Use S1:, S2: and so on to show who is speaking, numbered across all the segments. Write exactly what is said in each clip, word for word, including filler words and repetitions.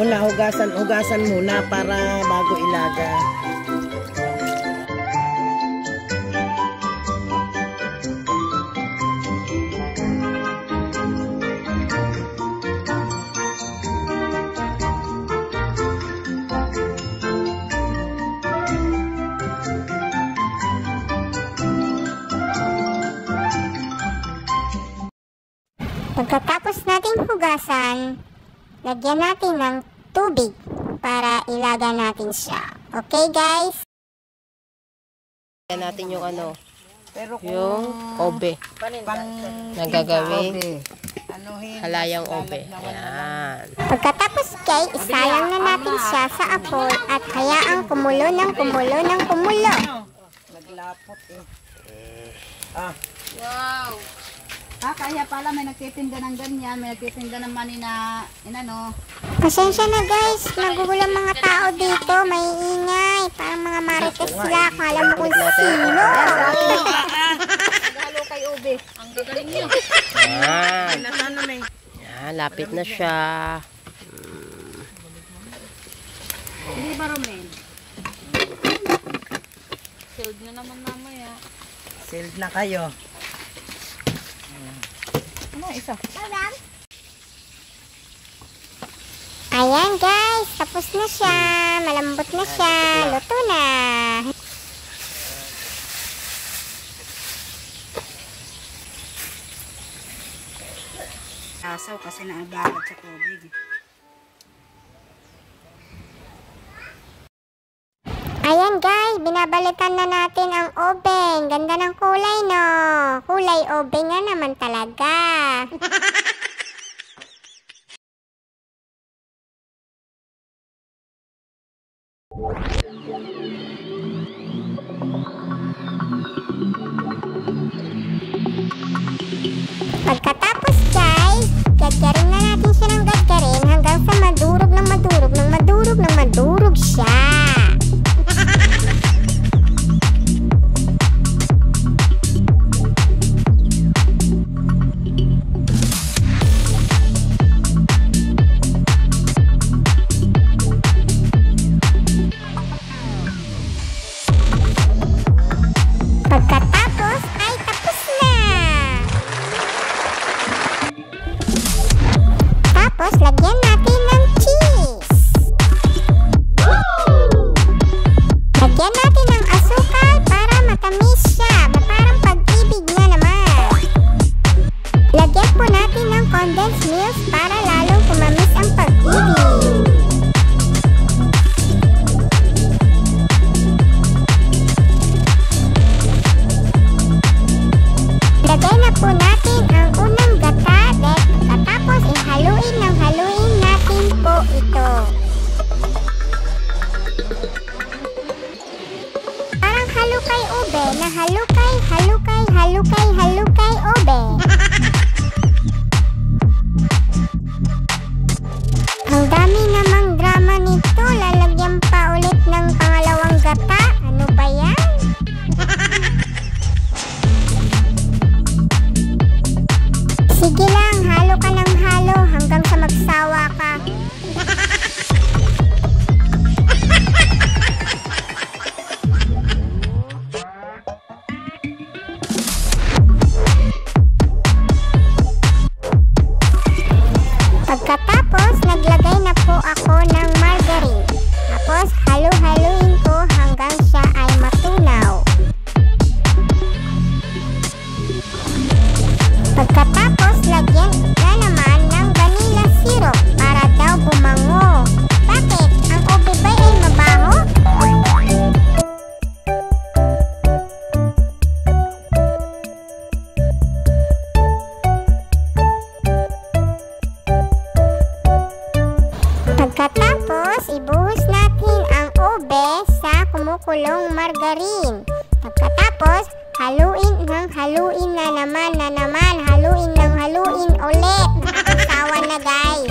S1: muna, hugasan, hugasan muna para bago ilaga.
S2: Pagkatapos natin hugasan, lagyan natin ng tubig para ilaga natin siya. Okay, guys?
S3: Lagyan natin yung ano,
S1: Pero kung
S3: yung obe.
S1: pang
S3: Nagagawin halayang obe. Ayan.
S2: Pagkatapos, guys, isalang na natin siya sa apoy at hayaang kumulo ng kumulo ng kumulo.
S1: Naglapot eh. Ah.
S4: Wow! Ah, kaya pala may nagtitinda ng ganyan, may nagtitinda ng mani na, inano.
S2: Pasensya na, guys. Nagugulo mga tao dito. May ingay. Parang mga marites sila. Kala mo kung sino.
S4: Naghalo kay Ube. Ang gagaling niyo.
S3: Ayan. Ayan, lapit na siya.
S4: Hindi ba, Romain? Sealed na naman mamaya.
S1: Sealed na kayo.
S4: Ano, isa?
S2: Ayan, guys. Tapos na siya. Malambot na siya. Luto na.
S4: Asaw kasi naabagat sa tubig.
S2: Ayan, guys. Binabalitan na natin ang obeng. Ganda ng kulay, no? Kulay obeng nga naman talaga. Pagkatapos, guys, gagarin na natin siya ng gagarin hanggang sa madurog ng madurog ng madurog ng madurog siya. Pagkatapos ay tapos na. Tapos lagyan natin ng cheese. Lagyan natin ng asukal para matamis siya. Parang pag-ibig na naman. Lagyan po natin ng condensed milk para lalong kumamis ang pag-ibig. Lagay na po natin ang unang gata at pagkatapos ihaluin ng haluin natin po ito. Parang halukay ube na halukay, halukay, halukay, halukay ube. Ang dami namang drama nito. Lalagyan pa ulit ng pangalawang gata. Ano ba yan? Sige lang, halo ka ng halo hanggang sa magsawa ka. Pagkatapos, naglagay na po ako ng margarine. Tapos, halo-haloin ko hanggang siya ay matunaw. Pagkatapos, lagyan na naman ng vanilla syrup para daw bumango. Bakit? Ang ube ba ay mabaho? Pagkatapos, ibuhos natin ang ube sa kumukulong margarine. Pagkatapos, haluin ng haluin na naman na naman. Haluin ng haluin ulit. Nakakasawa na, guys.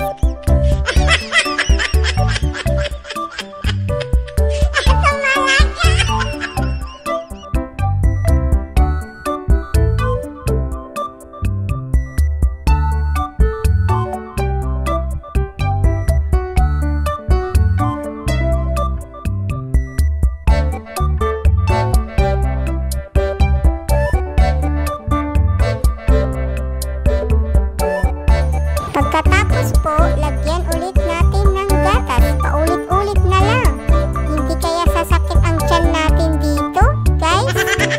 S2: Pagkatapos po, lagyan ulit natin ng gatas. Paulit-ulit na lang. Hindi kaya sasakit ang tiyan natin dito, guys?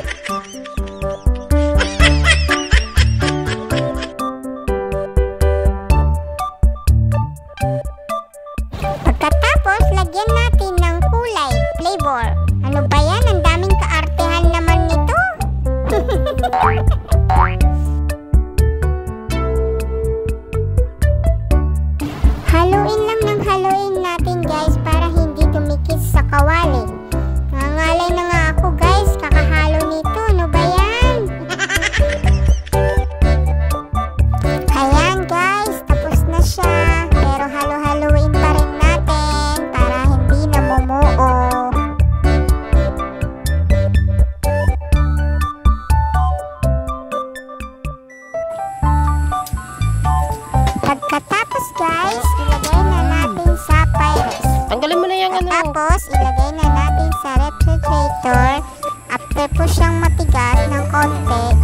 S2: Pagkatapos, lagyan natin ng kulay, flavor. Ano ba yan? Ang daming kaartehan naman nito. Haluin lang ng haluin natin, guys, para hindi dumikit sa kawali. Nangangalay na nga ako, guys, kakahalo nito. Ano ba yan? Ayan, guys, tapos na siya. Pero halo-haluin pa rin natin para hindi namumuo. Pagkatapos, guys, ilagay na natin sa Pyrex.
S3: Tanggalin mo na yung ano.
S2: Tapos, ilagay na natin sa refrigerator. After po siyang matigas ng konti,